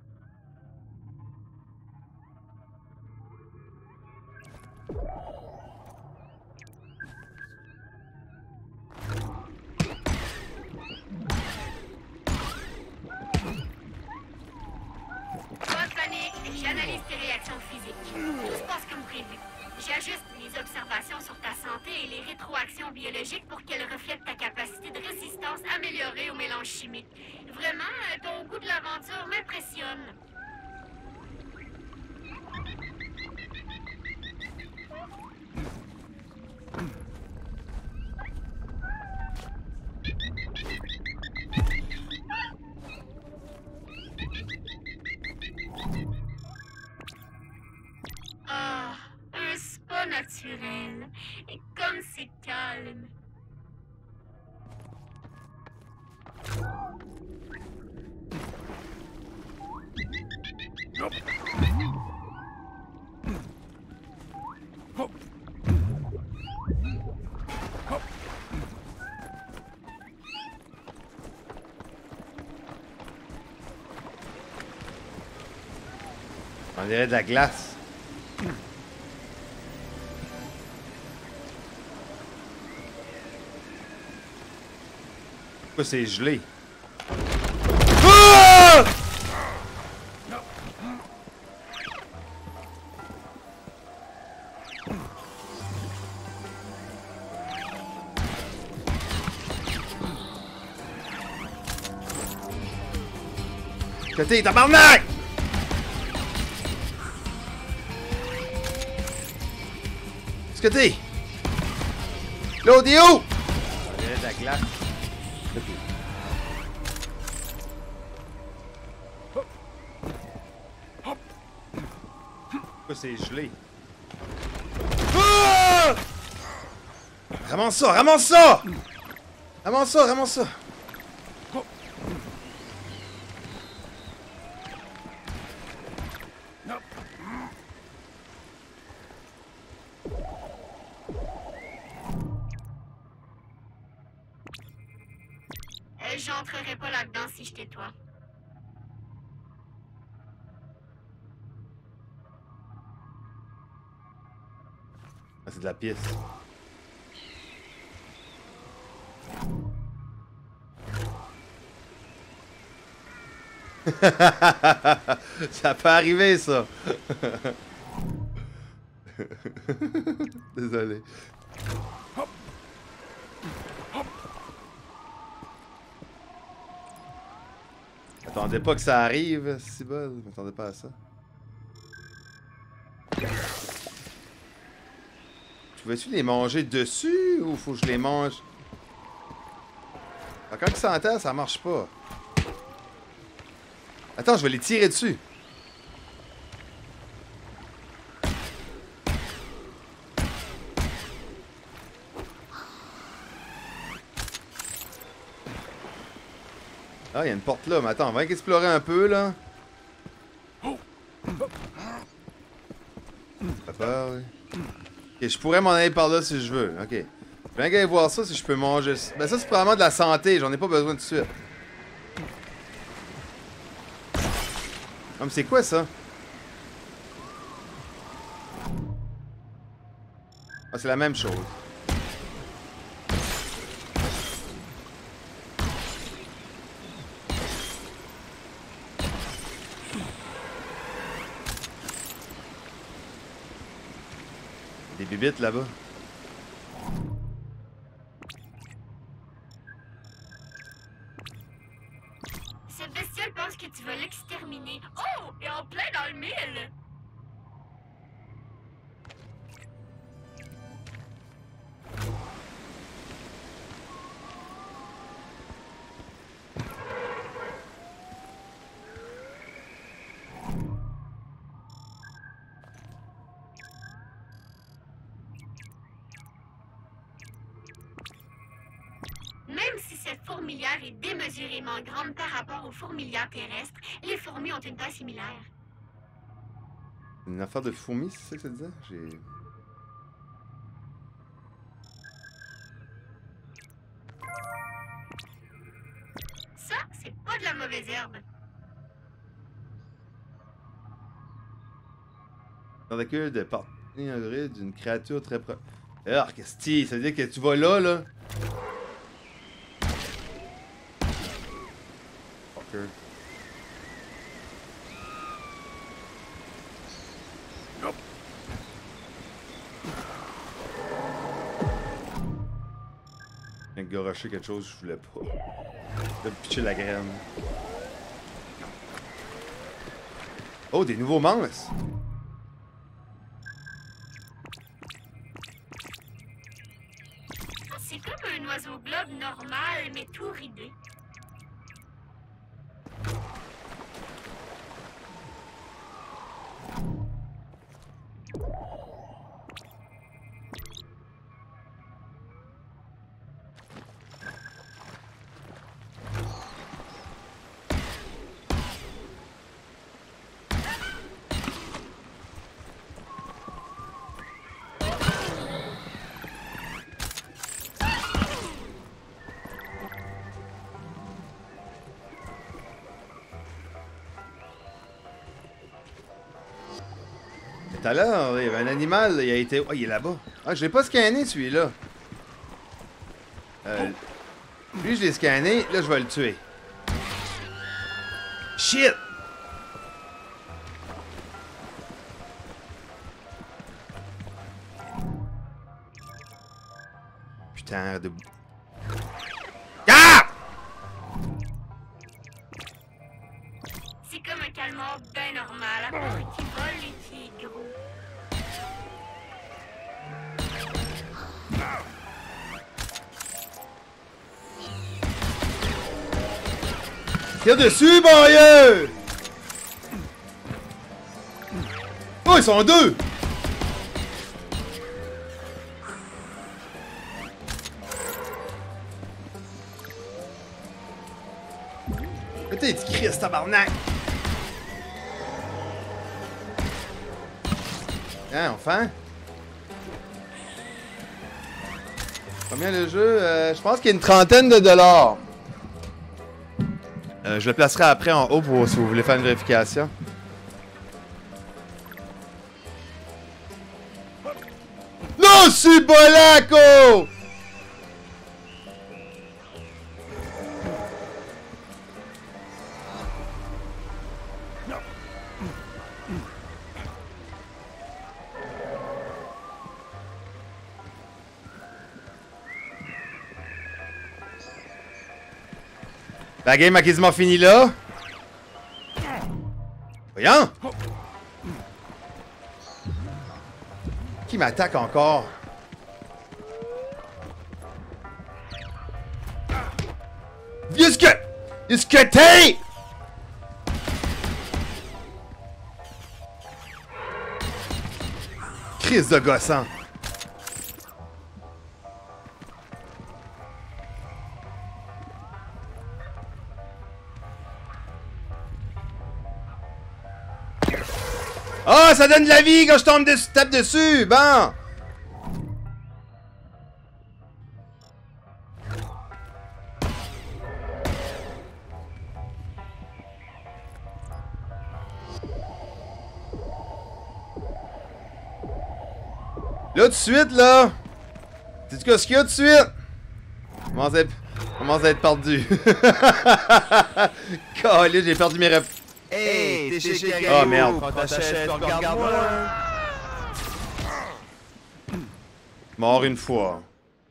Pas de panique, j'analyse tes réactions physiques. Tout se passe comme prévu. J'ajuste les observations sur ta santé et les rétroactions biologiques pour qu'elles reflètent ta capacité de résistance améliorée au mélange chimique. Vraiment, euh, ton goût de l'aventure m'impressionne. Ah, un spa naturel. Et comme c'est calme. Hop. Hop. Hop. On dirait de la glace. Pourquoi c'est gelé? Ah! Côté, tabarnak! Qu'est-ce que t'es? L'audio! Il y a de la glace. Pourquoi c'est gelé? Ah! Ramasse ça, ramasse ça! Ramasse ça, ramasse ça! J'entrerai pas là-dedans si j'étais toi. Ah, c'est de la pièce. Ça peut arriver, ça. Désolé. M'attendais pas que ça arrive, c'est bon. M'attendais pas à ça. Pouvais-tu les manger dessus ou faut que je les mange? Ah, quand ils sont en terre, ça marche pas. Attends, je vais les tirer dessus. Ah, il y a une porte là, mais attends, on va explorer un peu là. Pas peur, oui. Ok, je pourrais m'en aller par là si je veux. Ok. Je viens aller voir ça si je peux manger. Ben ça c'est probablement de la santé, j'en ai pas besoin tout de suite. Ah, mais c'est quoi ça? Ah, c'est la même chose. Des bibites là-bas. Cette bestiole pense que tu vas l'exterminer. Oh! Et en plein dans le mille! Même si cette fourmilière est démesurément grande par rapport aux fourmilières terrestres, les fourmis ont une taille similaire. Une affaire de fourmis, c'est ça que ça disait? J'ai... Ça, c'est pas de la mauvaise herbe. Tentacule de partie d'une créature très proche. Alors, qu'est-ce que ça veut dire que tu vas là, là? Fucker. Un garocher quelque chose, je voulais pas. De pitcher la graine. Oh, des nouveaux manches! C'est comme un oiseau globe normal, mais tout ridé. Tout à l'heure, il y avait un animal, il a été... Oh, il est là-bas. Ah, je l'ai pas scanné, celui-là. Euh... Lui, je l'ai scanné. Là, je vais le tuer. Shit! Putain, de... Ah! C'est comme un calmar bien normal, à part qu'il vole et qu'il est gros. Tire dessus, banlieue! Oh, ils sont deux! Putain, tu cries, tabarnak! Hein, enfin? Combien le jeu? Euh, je pense qu'il y a une trentaine de dollars. Euh, je le placerai après en haut pour si vous voulez faire une vérification. Non, c'est Bolaco! La game a quasiment fini là. Voyons! Qui m'attaque encore? Qu'est-ce que... Qu'est-ce que t'es? Crise de gossant. Oh, ça donne de la vie quand je tombe dessus, tape dessus! Bon! Là, tout de suite, là! Sais-tu quoi ce qu'il y a tout de suite? Commence à être, commence à être perdu. Calé, j'ai perdu mes rep... Hey, t'es chez Kagayou. Oh merde. Quand t'achètes, regarde-moi. Mort une fois.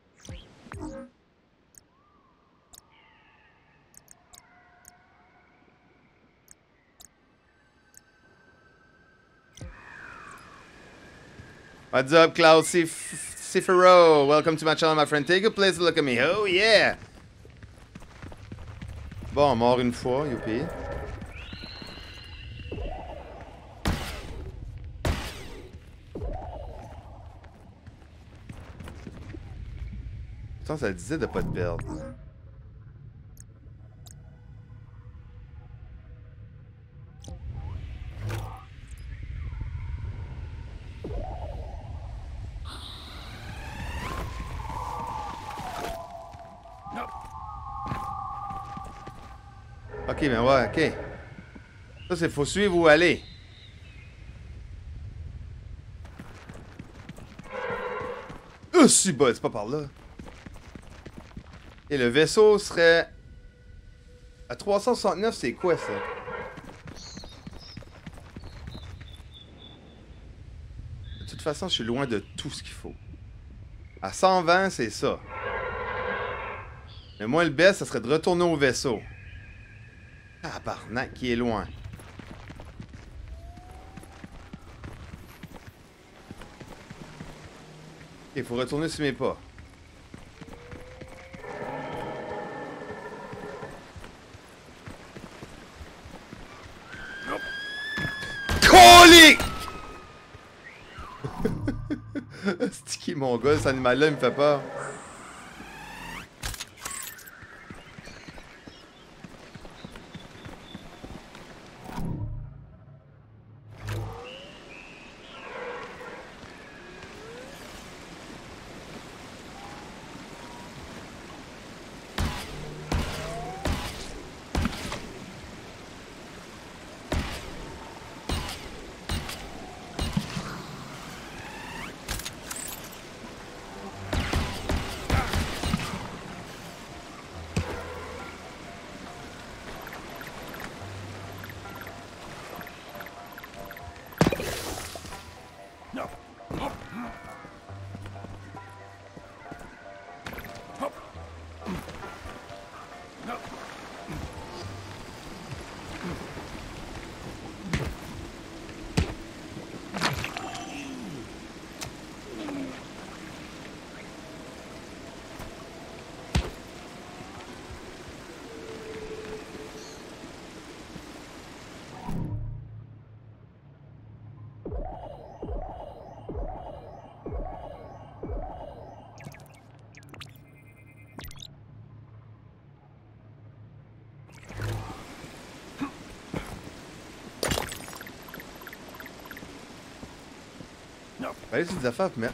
What's up, Klaus Cifero? Welcome to my channel, my friend. Take a place to look at me. Oh yeah! Bon, mort une fois, youpi. Ça disait de pas te perdre. Ok, ben ouais, ok. Ça, c'est faut suivre ou aller. Oh, si bas, c'est pas par là. Et le vaisseau serait... À trois cent soixante-neuf, c'est quoi ça? De toute façon, je suis loin de tout ce qu'il faut. À cent vingt, c'est ça. Mais moi, le best, ça serait de retourner au vaisseau. Ah, barnac, qui est loin. Il faut retourner sur mes pas. C'est qui mon gars, cet animal-là, il me fait peur. Allez, c'est des affaires, mais.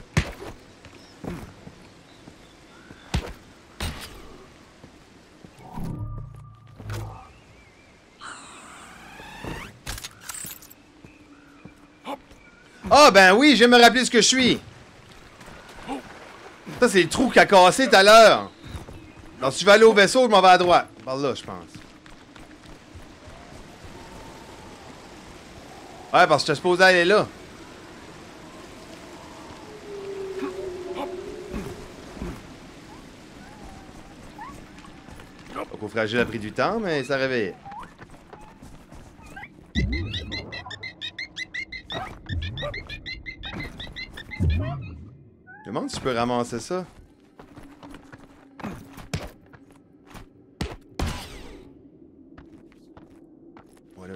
Ah, ben oui, je vais me rappeler ce que je suis. Ça, c'est le trou qui a cassé tout à l'heure. Alors, si tu veux aller au vaisseau, je m'en vais à droite. Par là, je pense. Ouais, parce que je suis supposé aller là. Donc, au fragile a pris du temps, mais ça réveillait. Je me demande si je peux ramasser ça. Voilà.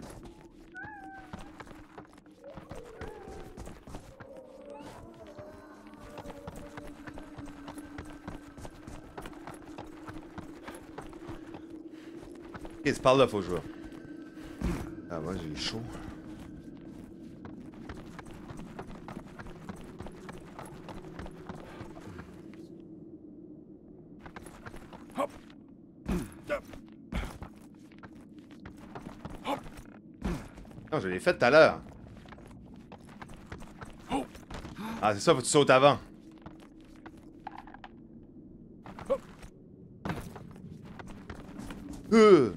Ok, c'est par là, faut jouer. Ah, moi j'ai chaud. Non, je l'ai fait tout à l'heure. Ah, c'est ça, faut que tu sautes avant. Euh.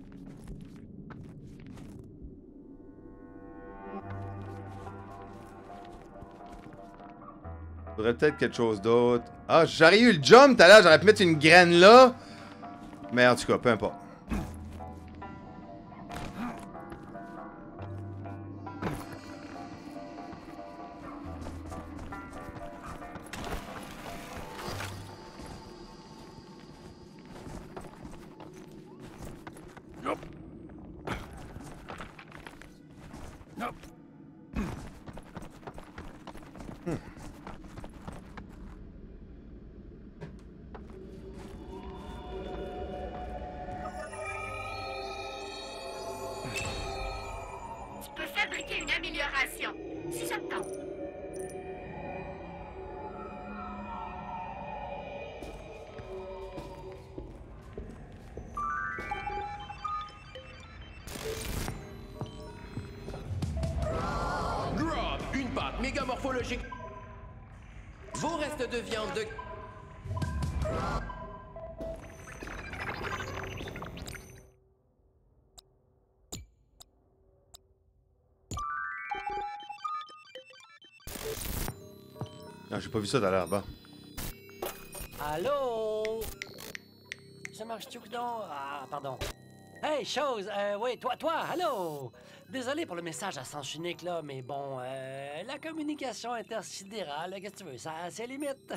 Faudrait peut-être quelque chose d'autre. Ah, j'aurais eu le jump tout à l'heure, j'aurais pu mettre une graine là. Mais en tout cas, peu importe. Tu peux fabriquer une amélioration, si ça te tente. Grub, une pâte mégamorphologique. Vos restes de viande de... Non, j'ai pas vu ça tout à l'heure, bon. Allô? Ça marche-tu, coudonc? Ah, pardon. Hey, chose, euh, oui, toi, toi, allô? Désolé pour le message à sens unique, là, mais bon, euh, la communication intersidérale, qu'est-ce que tu veux, ça a ses limites.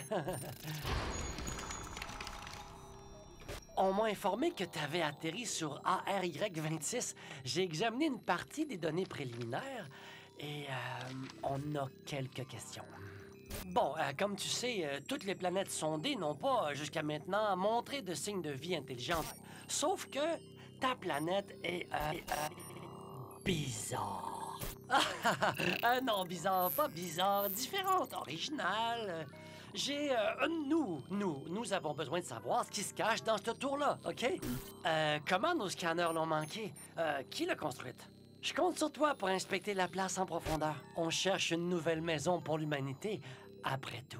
On m'a informé que tu avais atterri sur A R Y vingt-six. J'ai examiné une partie des données préliminaires et euh, on a quelques questions. Bon, euh, comme tu sais, euh, toutes les planètes sondées n'ont pas, euh, jusqu'à maintenant, montré de signes de vie intelligente. Sauf que ta planète est... Euh, est, euh, bizarre. Ah non, bizarre, pas bizarre, différente, originale. J'ai... Euh, nous, nous, nous avons besoin de savoir ce qui se cache dans ce tour-là, OK? Euh, comment nos scanners l'ont manqué? Euh, qui l'a construite? Je compte sur toi pour inspecter la place en profondeur. On cherche une nouvelle maison pour l'humanité, après tout.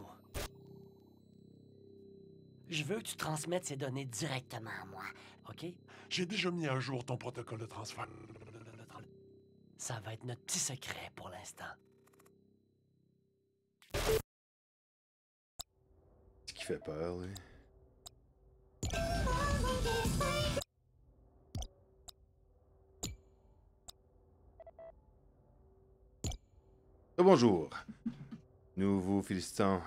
Je veux que tu transmettes ces données directement à moi, OK? J'ai déjà mis à jour ton protocole de transfert. Ça va être notre petit secret pour l'instant. Ce qui fait peur, lui. Oh, bonjour. Nous vous félicitons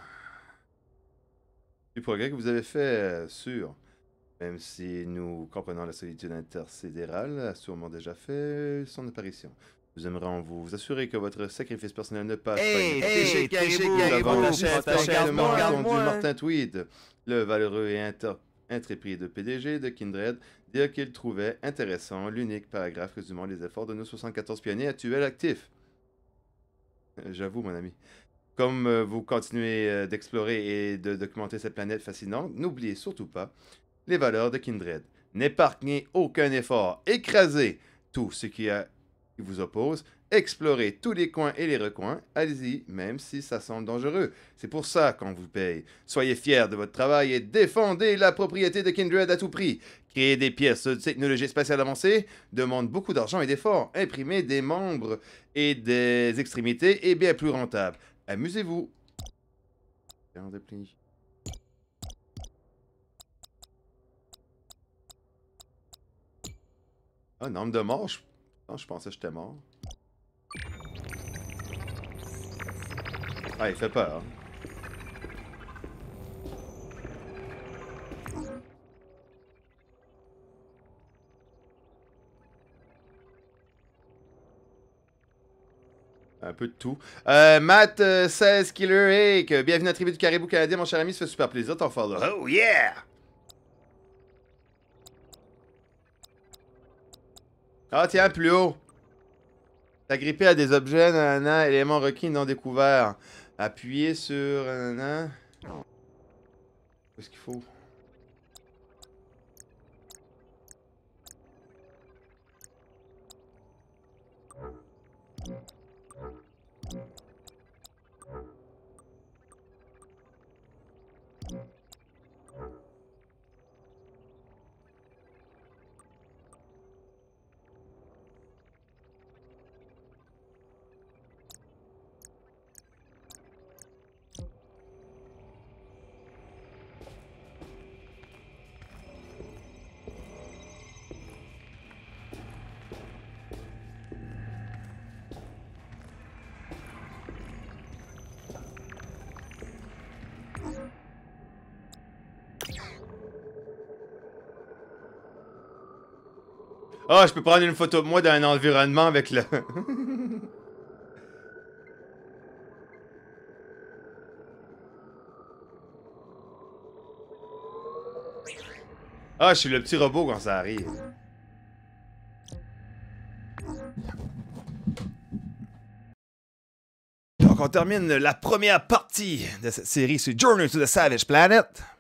du progrès que vous avez fait, euh, sûr. Même si nous comprenons la solitude intersidérale a sûrement déjà fait son apparition. Nous aimerions vous assurer que votre sacrifice personnel ne passe Hey, pas hey, Caribou, Nous avons Caribou, attaché regarde-moi, entendu regarde-moi. Martin Tweed, le valeureux et inter- intrépide P D G de Kindred, dire qu'il trouvait intéressant l'unique paragraphe résumant les efforts de nos soixante-quatorze pionniers actuels actifs. Euh, J'avoue, mon ami. Comme euh, vous continuez euh, d'explorer et de documenter cette planète fascinante, n'oubliez surtout pas les valeurs de Kindred. N'épargnez aucun effort. Écrasez tout ce qui, a, qui vous oppose. Explorez tous les coins et les recoins. Allez-y, même si ça semble dangereux. C'est pour ça qu'on vous paye. Soyez fiers de votre travail et défendez la propriété de Kindred à tout prix. Créer des pièces de technologie spatiale avancée demande beaucoup d'argent et d'efforts. Imprimer des membres et des extrémités est bien plus rentable. Amusez-vous. Ah, nombre de morts? Je, non, je pensais que j'étais mort. Ah, il fait peur. Un peu de tout. Euh, Matt euh, seize Killer Hake, bienvenue à la tribu du Caribou canadien, mon cher ami, ça fait super plaisir ton follow. Oh yeah! Ah tiens, plus haut. T'agripper à des objets, nanana, éléments requis non découverts. Appuyez sur, nanana. Qu'est-ce qu'il faut? Ah, oh, je peux prendre une photo de moi dans un environnement avec le... Ah, je suis le petit robot quand ça arrive. Donc, on termine la première partie de cette série sur Journey to the Savage Planet.